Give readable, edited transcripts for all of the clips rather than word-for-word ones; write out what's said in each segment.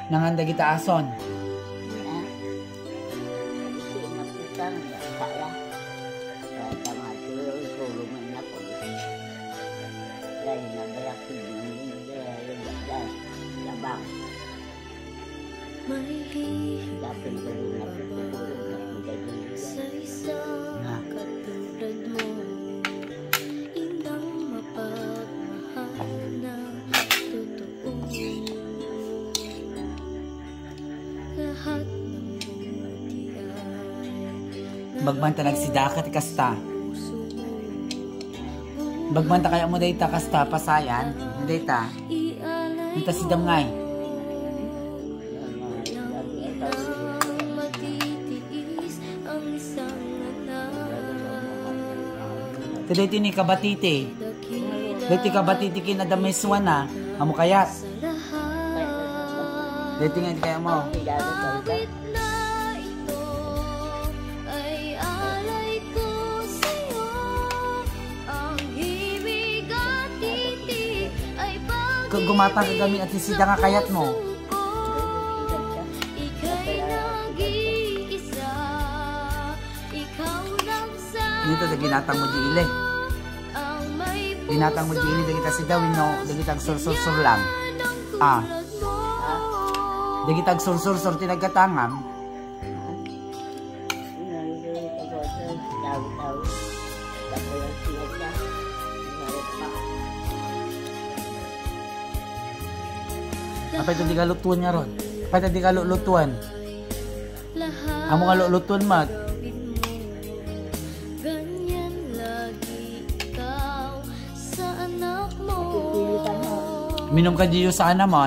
Nanganda kita ason. Magbanta nagsidakat kasta. Magbanta kaya mo dayta kasta pasayan. Dayta. Dita si damngay. Dayti ni kabatiti. Dayti kabatiti kinadameswan na. Amo kayat. Dayti nga kaya mo. Gumata ka kami at sisida nga kayat mo. Dito sa ginatang mo di ile. Ginatang mo di ile dagita si Dawin no, dagitag sur lang. Dagitag sur tinagkatangam. Apa itu di kalutuan nga ron? Apa itu di kalutuan? Amo nga lutuan mag. Minom ka diyo sa anaman.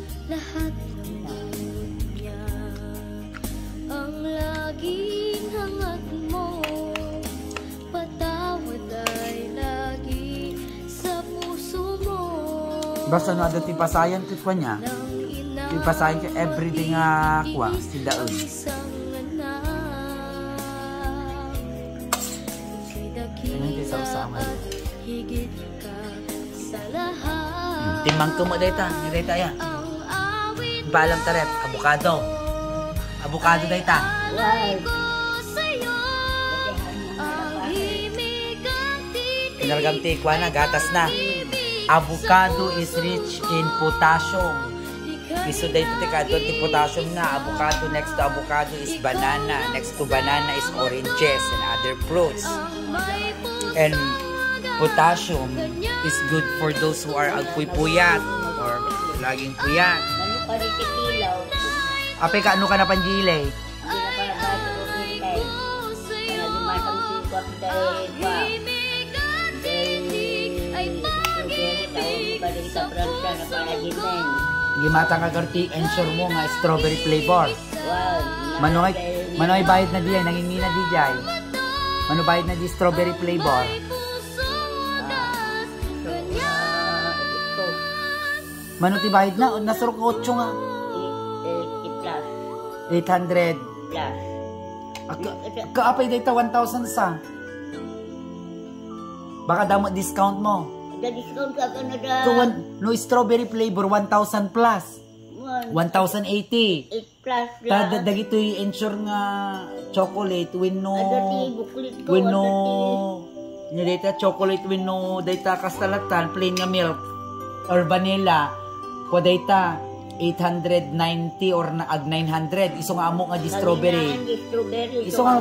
Basta no ada tipasayan kit niya. Tipasayan ka everyday nga kwa si daon. Ano yung sa-usama? Timang ko mo dayta, dayta ya. Balam tarep, avocado. Avocado dayta. Pinargam tikwa na, gatas na. Avocado is rich in potassium. Iso dahito tika doon ti potassium na. Avocado, next to avocado is banana. Next to banana is oranges and other fruits. And potassium is good for those who are agpuy-puyat or laging puyat. Ape ka ano ka na panjile? Gimata ka karti ensure mo nga strawberry flavor. Manoy bayad na diyan, nangingina di jay. Mano bayad na di strawberry flavor. Mano ti bayad na nasurok 8 nga. 800 plus. Kaapay dayta 1,000 sa. Baka damo discount mo. Discount ka Canada. No strawberry flavor 1,000 plus. 1,080. 8 plus. Dagito i-ensure nga chocolate with no data chocolate with no data kastalatan plain nga milk or vanilla ko data 890 or ag 900 iso nga amo nga di strawberry. Iso nga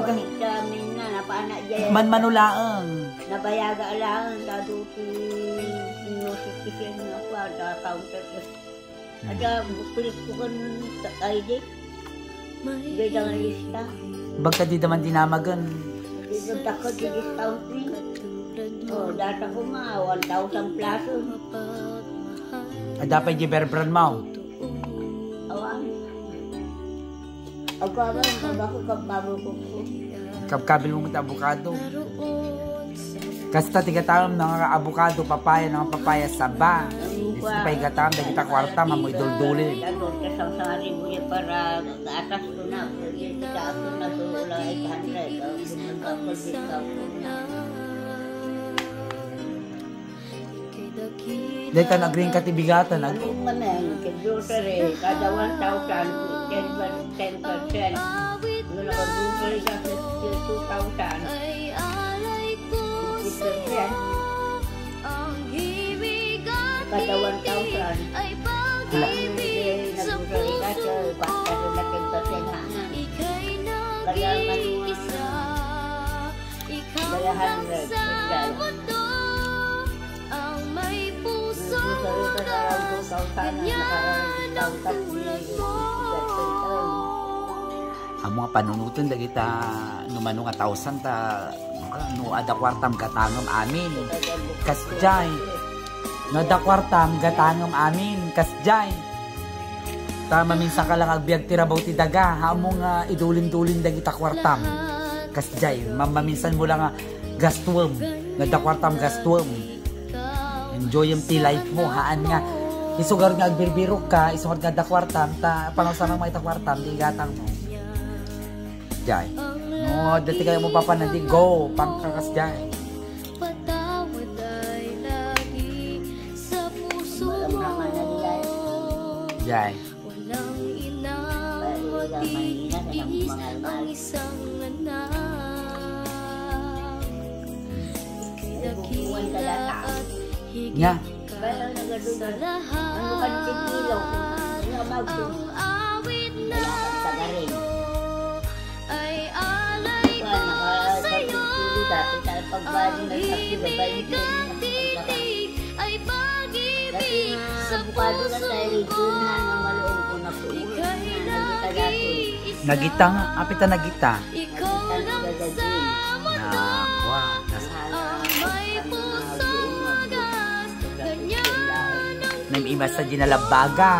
manulaang nabayaga lang dado ti notification ako ada counter ada buklit ko kan ID beda nga lista bagka di naman dinamagan beda ka di discount ni data ko nga 1,000 plus ada pa di berbrand mo awan ako ba ko kababo ko kabkabil mo ta avocado. Kasta tigatam ng avocado, papaya ng papaya saba. Gusto pa igatam dagiti ta kwarta mamoy duldulin. Kasang-sari mo niya para atas ko na. Kita ako na so wala 800. Nagkakasita ko na. Dahil ka nag-green ka tibigatan. Ano kami, kag-grocery, kada 1,000, 10%. Nung naka-grocery ka sa 2,000, 50%. Kada 1,000. Nag-grocery ka sa basta na 10% hangan. Kada manuwa, kada 100. Ang mga panunutan da kita numano nga 1,000 ta no ada kwartam gatangam amin kasjay no ada kwartam gatangam amin kasjay tama minsan ka lang agbiag tirabaw ti daga hamong idulin-dulin da kita kwartam kasjay maminsan mo lang gastuwam no ada kwartam gastuwam enjoy yung ti life mo haan nga isugar nga agbirbirok ka isugar nga da kwartam ta pangusan ng mga kwartam di gatang mo jay. No, dati kayo mo papanandi. Go! Pangkakas jay. Jay. Nga. Pagbali ng sakti na balikin ay pag-ibig sa bukado na tayo dun na maloong ko na po nagitang apita nagita may imas sa dinalabaga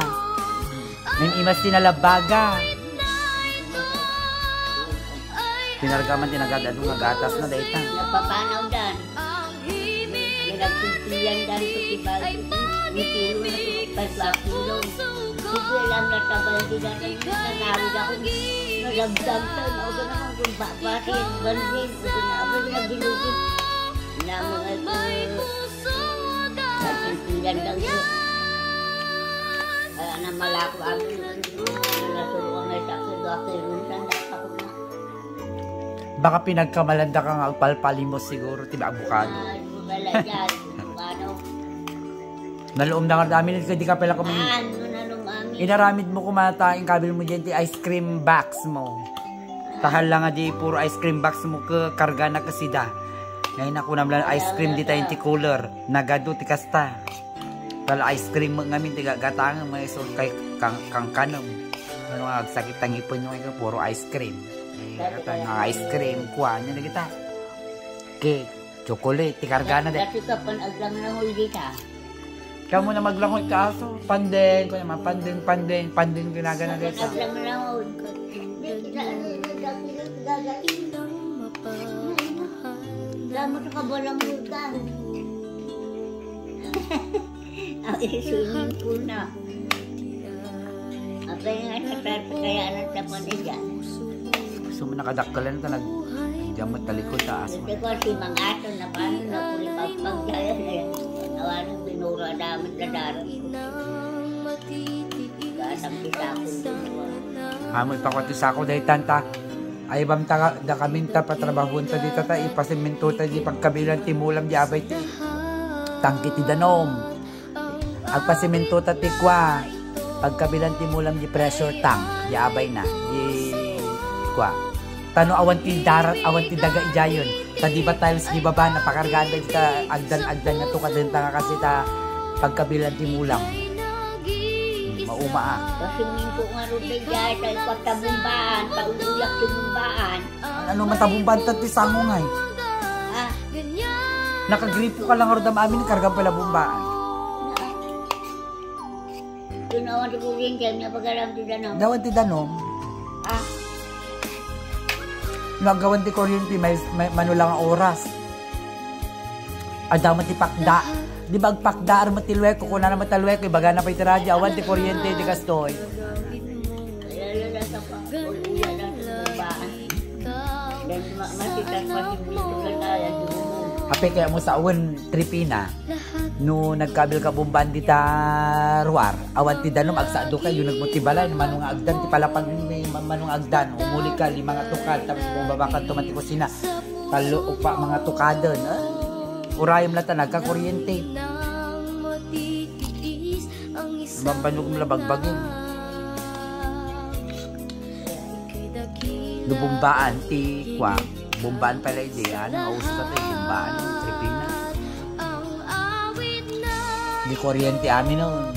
pinargaman tinagad nga gatas na dayta. Napapanaw dan. Nagsimpiyan dan ito tibag. Nitiro na pagpapilong. Hindi alam na tabal di natin nanawid ako. Nagdagdam sa na ako naman kung papatin. Banwin. Abang na bilugin. Na mga ito. Nagsimpiyan dan ito. Kaya na malako amin. Nasuruan na ito ako. Runsan na ako na. Baka pinagkamalanda ka nga agpalpali mo siguro, tiba abukado. Wala dyan, ano. Naloom na nga namin, hindi ka pala kumain. Inaramid mo kumataing kabil mo dyan, ice cream box mo. Tahal lang nga di, puro ice cream box mo ka karga na kasida. Ngayon ako naman ice cream di tayong ti cooler. Nagado ti kasta. Tala ice cream mo ngamin, tiga gatangan mo, so kay kang kanong. Ano nga, sakit ang ipon nyo, puro ice cream. Mga ice cream, kuha niya na kita. Cake, chocolate, tikarga na din. Kasi ka pan aglang langoy dita. Kamu na maglangoy ka aso. Pandeng, ko naman, pandeng ginagana dito. Aglang langoy. Lamo sa kabalang lutan. Ang swimming pool na. Apay nga sa kaya ng tapan niya. Gusto mo nakadakkalan ka nagdamot talikod taas mo. Hindi ko si mga ato na paano na kung ipagpagdaya na yan. Nawalang binura damit na darat ko. Gatang pisakon doon. Amoy pa ko sa ako dahil tanta. Ay bam ta da kaminta patrabahon ta dito ta ipasiminto ta di pagkabilang timulam di abay ti tangki ti danom. Agpasiminto ta ti kwa pagkabilang timulam di pressure tank di abay na di kwa. Tano awan ti darat, awan ti daga ijayon. Ta di ba tiles di baba na pakargaan da ita agdan nga to kadenta nga kasi ta pagkabilang ti mulang. Mauma Kasi minto nga rin na dyan sa ipagtabumbaan, pauuyak tumumbaan. Ano man tabumbaan ta ti sango ngay. Ah, Nakagripo ka lang ordam amin karga pala bumbaan. tunawan ti buling dyan na pag-alam ti danom. Dawan ti danom. Ah, Nagawan ti kuryente, may manulang ang oras. Adaman ti pakda. Di ba agpakda ar matilwek, kung na matalwek, ibaga na pa itiradya, awan ti kuryente, ti kastoy. Lala sa pauuyak na tumumbaan. Dan masitas pa si minto ka tayo, Ape kaya mo sa awan tripina no nagkabil ka bomban di ta ruar awan ti danom agsado kayo nagmotibalay manung agdan ti palapag ni manung agdan umuli ka 5 nga tukad tapos bumabakan tumati ko sina talo pa mga tukadon urayom la ta nagka-kuryente mambanyo kong labagbagin lubumbaan ti kwa bumbaan pala ideya ano uso sa tayo bumbaan tripina di kuryente amin no